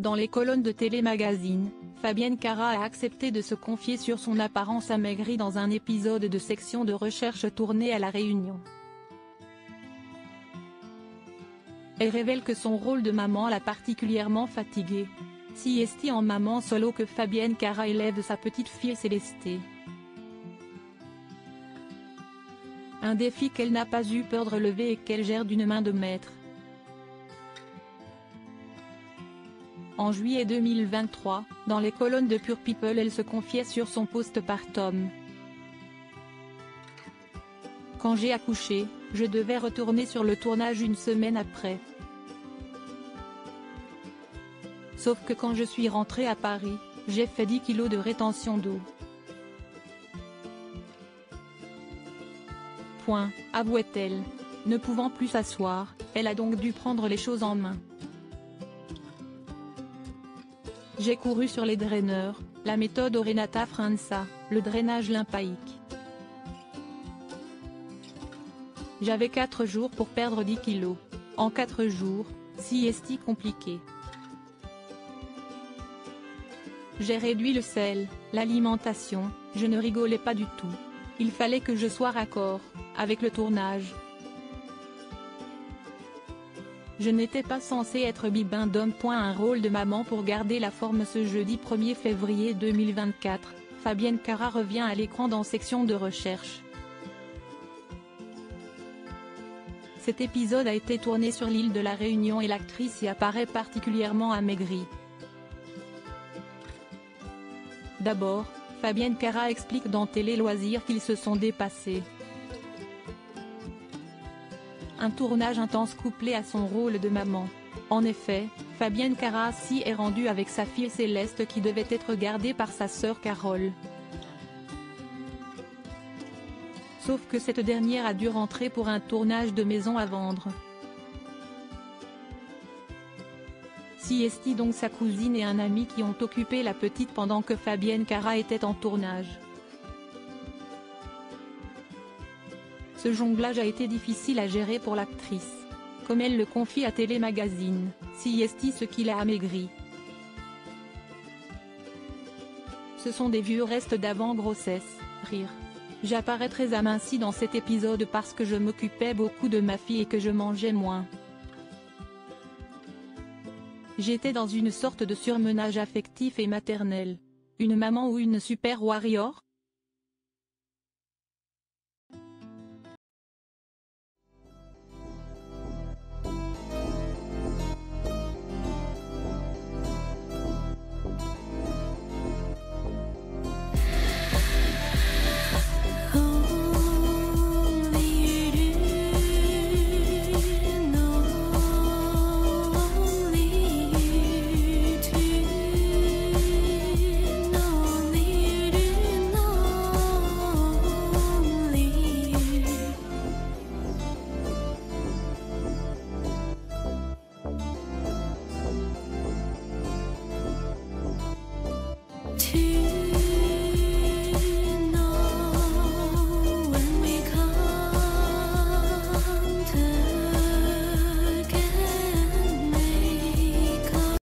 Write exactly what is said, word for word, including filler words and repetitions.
Dans les colonnes de Télémagazine, Fabienne Cara a accepté de se confier sur son apparence amaigrie dans un épisode de Section de recherche tourné à La Réunion. Elle révèle que son rôle de maman l'a particulièrement fatiguée. Si est en maman solo que Fabienne Cara élève sa petite fille Célestée. Un défi qu'elle n'a pas eu peur de relever et qu'elle gère d'une main de maître. En juillet deux mille vingt-trois, dans les colonnes de Pure People, elle se confiait sur son postpartum. Quand j'ai accouché, je devais retourner sur le tournage une semaine après. Sauf que quand je suis rentrée à Paris, j'ai fait dix kilos de rétention d'eau. Point, avouait-elle. Ne pouvant plus s'asseoir, elle a donc dû prendre les choses en main. J'ai couru sur les draineurs, la méthode Renata Franza, le drainage lymphaïque. J'avais quatre jours pour perdre dix kilos. En quatre jours, si est compliqué. J'ai réduit le sel, l'alimentation, je ne rigolais pas du tout. Il fallait que je sois raccord avec le tournage. Je n'étais pas censée être bibin d'homme. Un rôle de maman pour garder la forme. Ce jeudi premier février deux mille vingt-quatre, Fabienne Cara revient à l'écran dans Section de recherche. Cet épisode a été tourné sur l'île de La Réunion et l'actrice y apparaît particulièrement amaigrie. D'abord, Fabienne Cara explique dans Télé Loisirs qu'ils se sont dépassés. Un tournage intense couplé à son rôle de maman. En effet, Fabienne Cara s'y est rendue avec sa fille Céleste qui devait être gardée par sa sœur Carole. Sauf que cette dernière a dû rentrer pour un tournage de maison à vendre. Siesti donc sa cousine et un ami qui ont occupé la petite pendant que Fabienne Cara était en tournage. Ce jonglage a été difficile à gérer pour l'actrice. Comme elle le confie à Télémagazine, Siesti ce qu'il a amaigri. Ce sont des vieux restes d'avant-grossesse, rire. J'apparais très amincie dans cet épisode parce que je m'occupais beaucoup de ma fille et que je mangeais moins. J'étais dans une sorte de surmenage affectif et maternel. Une maman ou une super warrior ? To